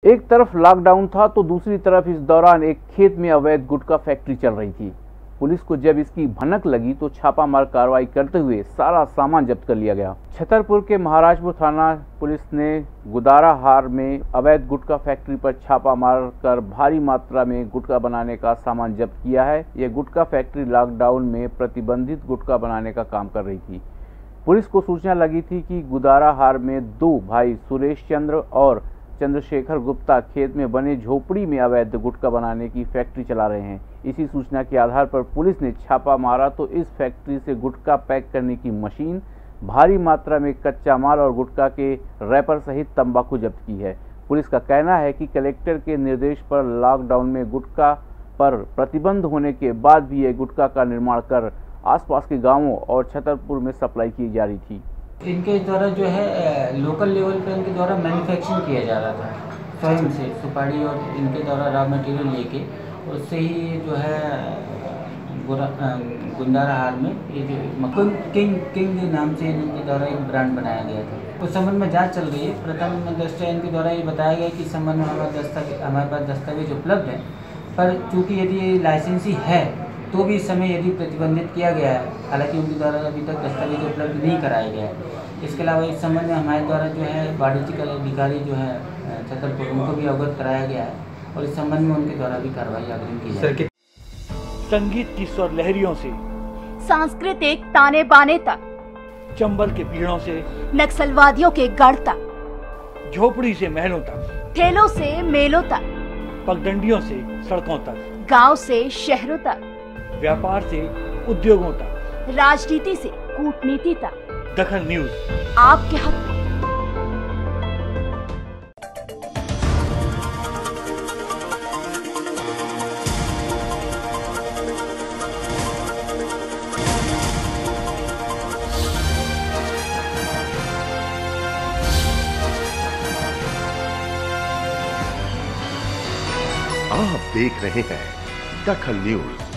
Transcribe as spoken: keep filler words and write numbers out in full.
एक तरफ लॉकडाउन था तो दूसरी तरफ इस दौरान एक खेत में अवैध गुटखा फैक्ट्री चल रही थी। पुलिस को जब इसकी भनक लगी तो छापामार कार्रवाई करते हुए सारा सामान जब्त कर लिया गया। छतरपुर के महाराजपुर थाना पुलिस ने गुदाराहार में अवैध गुटखा फैक्ट्री पर छापा मारकर भारी मात्रा में गुटखा बनाने का सामान जब्त किया है। यह गुटखा फैक्ट्री लॉकडाउन में प्रतिबंधित गुटखा बनाने का काम कर रही थी। पुलिस को सूचना लगी थी कि गुदाराहार में दो भाई सुरेश चंद्र और चंद्रशेखर गुप्ता खेत में बने झोपड़ी में अवैध गुटखा बनाने की फैक्ट्री चला रहे हैं। इसी सूचना के आधार पर पुलिस ने छापा मारा तो इस फैक्ट्री से गुटखा पैक करने की मशीन, भारी मात्रा में कच्चा माल और गुटखा के रैपर सहित तंबाकू जब्त की है। पुलिस का कहना है कि कलेक्टर के निर्देश पर लॉकडाउन में गुटखा पर प्रतिबंध होने के बाद भी ये गुटखा का निर्माण कर आसपास के गांवों और छतरपुर में सप्लाई की जा रही थी। इनके द्वारा जो है लोकल लेवल पे इनके द्वारा मैन्युफैक्चरिंग किया जा रहा था स्वयं से, सुपारी और इनके द्वारा रॉ मटेरियल लेके उससे ही जो है गुदाराहार में ये जो किंग किंग नाम से इनके द्वारा एक ब्रांड बनाया गया था। उस संबंध में जांच चल रही है। प्रथम दृष्टया इनके द्वारा ये बताया गया कि संबंध में हमारे दस्तावेज हमारे पास दस्तावेज उपलब्ध है, पर चूँकि यदि लाइसेंसी है तो भी इस समय यदि प्रतिबंधित किया गया है, हालांकि उनके द्वारा अभी तक दस्तावेज उपलब्ध नहीं कराया गया है। इसके अलावा इस संबंध में हमारे द्वारा जो है वाणिज्यिक अधिकारी जो है छतरपुर उनको भी अवगत कराया गया है और इस संबंध में उनके द्वारा भी कार्रवाई अग्रिम की जाएगी। संगीत की स्वर लहरियों से सांस्कृतिक ताने बाने तक, चंबल के पीड़ों से नक्सलवादियों के गढ़ तक, झोपड़ी से महलों तक, ठेलों से मेलों तक, पगडंडियों से सड़कों तक, गांव से शहरों तक, व्यापार से उद्योगों तक, राजनीति से कूटनीति तक, दखन न्यूज आपके हक में। आप देख रहे हैं दखन न्यूज।